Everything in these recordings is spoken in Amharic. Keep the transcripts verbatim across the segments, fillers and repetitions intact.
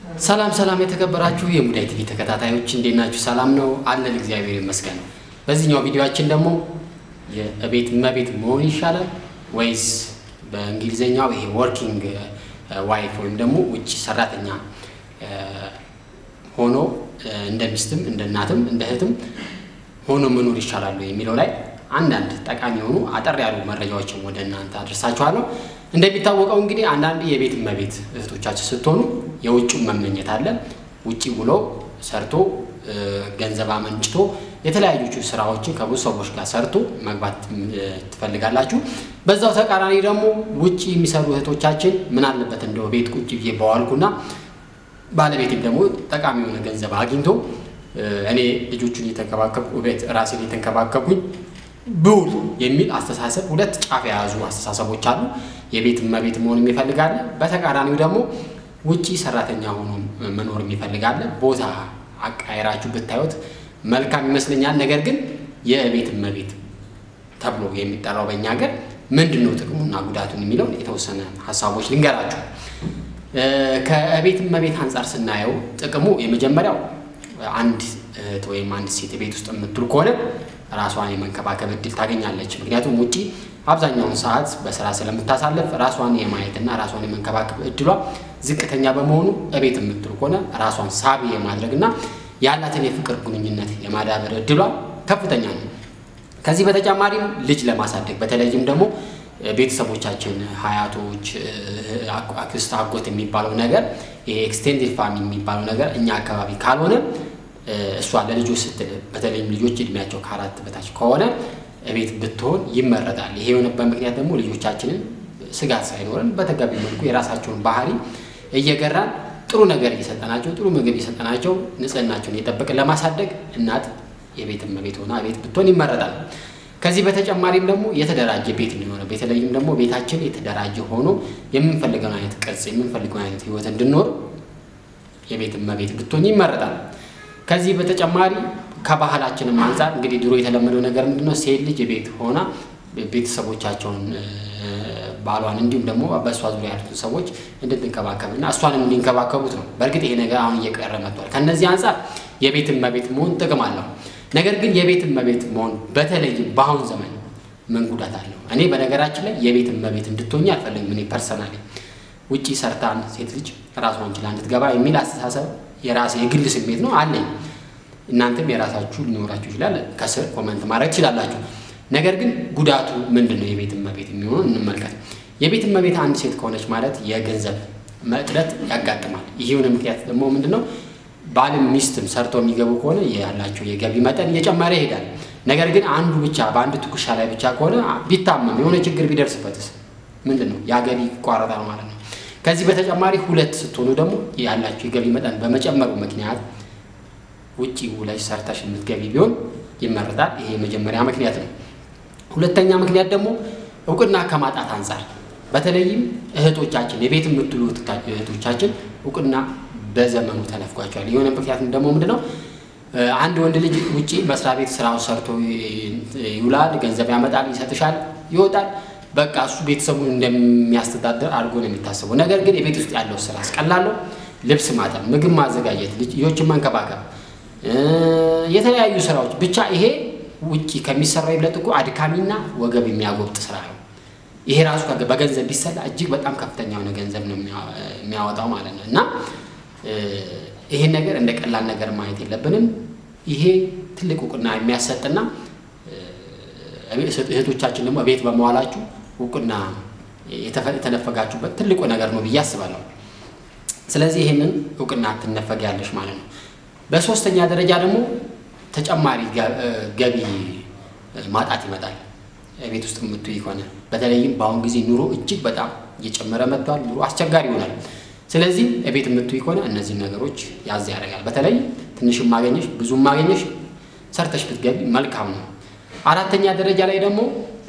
ሰላም ሰላም የተከበራችሁ የሙዳይ ቲቪ ተከታታዮች እንዴት ናችሁ? ሰላም ነው አለን እግዚአብሔር ይመስገን። በዚህኛው ቪዲዮአችን ደግሞ የቤት እመቤት መሆን ይሻላል ወይስ በእንግሊዘኛው ይሄ ወርኪንግ ዋይፍ ወይም ደግሞ ውጭ ሰራተኛ ሆኖ እንደ ሚስትም እንደ እናትም እንደ እህትም ሆኖ መኖር ይሻላል የሚለው ላይ አንዳንድ ጠቃሚ ሆኑ አጠር ያሉ መረጃዎችን ወደ እናንተ አድርሳችኋለሁ። እንደሚታወቀው እንግዲህ አንዳንድ የቤት እመቤት እህቶቻችን ስትሆኑ የውጭው መመኘት አለ። ውጪ ብሎ ሰርቶ ገንዘብ አመንጭቶ የተለያዩ ስራዎችን ከብዙ ሰዎች ጋር ሰርቶ መግባት ትፈልጋላችሁ። በዛው ተቃራኒ ደግሞ ውጪ የሚሰሩ እህቶቻችን ምን አለበት እንደው ቤት ቁጭ ብዬ ባዋልኩና ባለቤቴም ደግሞ ጠቃሚ የሆነ ገንዘብ አግኝቶ እኔ ልጆቹን እየተንከባከብኩ ቤት ራሴን እየተንከባከብኩኝ ብውል የሚል አስተሳሰብ ሁለት ጫፍ የያዙ አስተሳሰቦች አሉ። የቤት እመቤት መሆን የሚፈልጋል፣ በተቃራኒው ደግሞ ውጪ ሰራተኛ ሆኖ መኖር የሚፈልጋል። ቦታ አቃይራችሁ ብታዩት መልካም ይመስለኛል። ነገር ግን የቤት እመቤት ተብሎ የሚጠራው በእኛ ሀገር ምንድነው ጥቅሙና ጉዳቱን የሚለው የተወሰነ ሐሳቦች ልንገራችሁ። ከቤት እመቤት አንፃር ስናየው ጥቅሙ የመጀመሪያው አንድ እህት ወይም አንድ ሴት ቤት ውስጥ የምትውል ከሆነ ራሷን የመንከባከብ እድል ታገኛለች። ምክንያቱም ውጪ አብዛኛውን ሰዓት በስራ ስለምታሳልፍ ራሷን የማየትና ራሷን የመንከባከብ እድሏ ዝቅተኛ በመሆኑ እቤት የምትውል ከሆነ ራሷን ሳቢ የማድረግና ያላትን የፍቅር ግንኙነት የማዳበር እድሏ ከፍተኛ ነው። ከዚህ በተጨማሪም ልጅ ለማሳደግ በተለይም ደግሞ ቤተሰቦቻችን ሀያቶች አክስት አጎት የሚባለው ነገር ይሄ ኤክስቴንድድ ፋሚሊ የሚባለው ነገር እኛ አካባቢ ካልሆነ እሷ ለልጆች ስትል በተለይም ልጆች እድሜያቸው ከአራት በታች ከሆነ እቤት ብትሆን ይመረጣል። ይሄ የሆነበት ምክንያት ደግሞ ልጆቻችንን ስጋት ሳይኖረን በተገቢ መልኩ የራሳቸውን ባህሪ እየገራን ጥሩ ነገር እየሰጠናቸው ጥሩ ምግብ እየሰጠናቸው ንጽህናቸውን እየጠበቅን ለማሳደግ እናት የቤት እመቤት ሆና ቤት ብትሆን ይመረጣል። ከዚህ በተጨማሪም ደግሞ የተደራጀ ቤት እንዲሆን በተለይም ደግሞ ቤታችን የተደራጀ ሆኖ የምንፈልገውን አይነት ቅርጽ የምንፈልገውን አይነት ህይወት እንድንኖር የቤት እመቤት ብትሆን ይመረጣል። ከዚህ በተጨማሪ ከባህላችንም አንፃር እንግዲህ ድሮ የተለመደው ነገር ምንድነው ሴት ልጅ ቤት ሆና ቤተሰቦቻቸውን ባሏን እንዲሁም ደግሞ በእሷ ዙሪያ ያሉትን ሰዎች እንድትንከባከብና እሷንም እንዲንከባከቡት ነው። በእርግጥ ይሄ ነገር አሁን እየቀረ መጥቷል። ከነዚህ አንፃር የቤት እመቤት መሆን ጥቅም አለው። ነገር ግን የቤት እመቤት መሆን በተለይ በአሁን ዘመን ምን ጉዳት አለው? እኔ በነገራችን ላይ የቤት እመቤት እንድትሆኝ አልፈልግም። እኔ ፐርሰናሊ ውጪ ሰርታን ሴት ልጅ ራሷን ችላ እንድትገባ የሚል አስተሳሰብ የራሴ የግል ስሜት ነው አለኝ። እናንተም የራሳችሁ ሊኖራችሁ ይችላል። ከስር ኮሜንት ማድረግ ትችላላችሁ። ነገር ግን ጉዳቱ ምንድነው? የቤት እመቤት የሚሆነው እንመልከት። የቤት እመቤት አንድ ሴት ከሆነች ማለት የገንዘብ መጥረት ያጋጥማል። ይሄውን ምክንያት ደግሞ ምንድነው? ባልም ሚስትም ሰርተው የሚገቡ ከሆነ ያላቸው የገቢ መጠን እየጨመረ ይሄዳል። ነገር ግን አንዱ ብቻ በአንድ ትኩሻ ላይ ብቻ ከሆነ ቢታመም የሆነ ችግር ቢደርስበትስ ምንድነው? ያ ገቢ ይቋረጣል ማለት ነው። ከዚህ በተጨማሪ ሁለት ስትሆኑ ደግሞ ያላችሁ የገቢ መጠን በመጨመሩ ምክንያት ውጪ ውለሽ ሰርተሽ የምትገቢ ቢሆን ይመረጣል። ይሄ የመጀመሪያ ምክንያት ነው። ሁለተኛ ምክንያት ደግሞ እውቅና ከማጣት አንፃር በተለይም እህቶቻችን የቤት የምትሉ እህቶቻችን እውቅና በዘመኑ ተነፍጓቸዋል። የሆነ ምክንያት ደግሞ ምንድነው? አንድ ወንድ ልጅ ውጪ መስሪያ ቤት ስራው ሰርቶ ይውላል፣ ገንዘብ ያመጣል፣ ይሰጥሻል፣ ይወጣል። በቃ እሱ ቤተሰቡን እንደሚያስተዳድር አድርጎ ነው የሚታሰበው። ነገር ግን የቤት ውስጥ ያለው ስራ አስቀላለሁ፣ ልብስ ማጠብ፣ ምግብ ማዘጋጀት፣ ልጆችን መንከባከብ፣ የተለያዩ ስራዎች ብቻ ይሄ ውጪ ከሚሰራው ይበልጥ እኮ አድካሚና ወገብ የሚያጎብጥ ስራ ነው። ይሄ ራሱ በገንዘብ ቢሰላ እጅግ በጣም ከፍተኛ የሆነ ገንዘብ ነው የሚያወጣው ማለት ነው። እና ይሄን ነገር እንደ ቀላል ነገር ማየት የለብንም። ይሄ ትልቅ እውቅና የሚያሰጥና እህቶቻችን ደግሞ ቤት በመዋላችሁ እውቅና የተነፈጋችሁበት ትልቁ ነገር ነው ብዬ አስባለሁ። ስለዚህ ይሄንን እውቅና ትነፈጊያለሽ ማለት ነው። በሶስተኛ ደረጃ ደግሞ ተጨማሪ ገቢ ማጣት ይመጣል። ቤት ውስጥ የምትውይ ከሆነ በተለይም በአሁን ጊዜ ኑሮ እጅግ በጣም እየጨመረ መጥቷል። ኑሮ አስቸጋሪ ይሆናል። ስለዚህ ቤት የምትውይ ከሆነ እነዚህ ነገሮች ያዝ ያደርጋል። በተለይ ትንሽም ማገኘሽ ብዙም ማገኘሽ ሰርተሽ ብትገቢ መልካም ነው። አራተኛ ደረጃ ላይ ደግሞ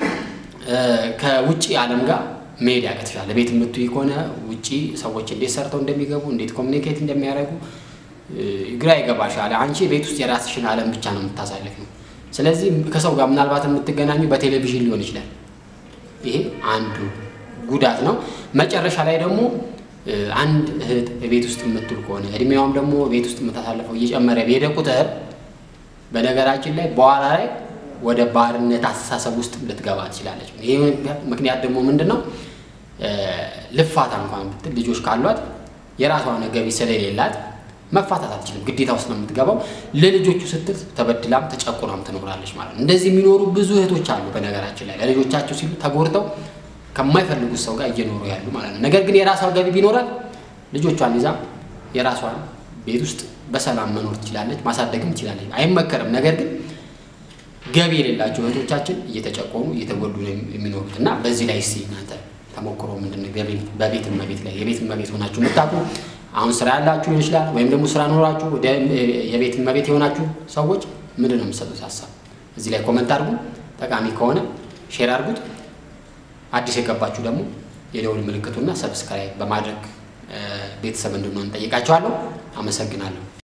ከውጪ ዓለም ጋር መሄድ ያቀትሻል። ቤት የምትውይ ከሆነ ውጪ ሰዎች እንዴት ሰርተው እንደሚገቡ እንዴት ኮሙኒኬት እንደሚያደርጉ ግራ ይገባሻል። አንቺ ቤት ውስጥ የራስሽን ዓለም ብቻ ነው የምታሳልፊው። ስለዚህ ከሰው ጋር ምናልባት የምትገናኙ በቴሌቪዥን ሊሆን ይችላል። ይሄ አንዱ ጉዳት ነው። መጨረሻ ላይ ደግሞ አንድ እህት ቤት ውስጥ የምትውል ከሆነ እድሜዋም ደግሞ ቤት ውስጥ የምታሳልፈው እየጨመረ በሄደ ቁጥር በነገራችን ላይ በኋላ ላይ ወደ ባርነት አስተሳሰብ ውስጥ ልትገባ ትችላለች። ይሄ ምክንያት ደግሞ ምንድነው? ልፋታ እንኳን ብትል ልጆች ካሏት የራሷን ገቢ ስለሌላት መፋታት አትችልም። ግዴታ ውስጥ ነው የምትገባው። ለልጆቹ ስትል ተበድላም ተጨቁናም ትኖራለች ማለት ነው። እንደዚህ የሚኖሩ ብዙ እህቶች አሉ በነገራችን ላይ ለልጆቻቸው ሲሉ ተጎርተው ከማይፈልጉት ሰው ጋር እየኖሩ ያሉ ማለት ነው። ነገር ግን የራሷ ገቢ ቢኖራት ልጆቿን ይዛ የራሷን ቤት ውስጥ በሰላም መኖር ትችላለች፣ ማሳደግም ትችላለች። አይመከርም። ነገር ግን ገቢ የሌላቸው እህቶቻችን እየተጨቆኑ እየተጎዱ ነው የሚኖሩት እና በዚህ ላይ እስቲ እናንተ ተሞክሮ ምንድነው? በቤት እመቤት ላይ የቤት እመቤት ሆናችሁ መጣቁ አሁን ስራ ያላችሁ ይችላል ወይም ደግሞ ስራ ኖራችሁ ወደ የቤት እመቤት የሆናችሁ ሰዎች ምንድነው የምትሰጡት ሀሳብ? እዚህ ላይ ኮሜንት አድርጉ። ጠቃሚ ከሆነ ሼር አድርጉት። አዲስ የገባችሁ ደግሞ የደውል ምልክቱና ሰብስክራይብ በማድረግ ቤተሰብ እንድንሆን እንጠይቃችኋለሁ። አመሰግናለሁ።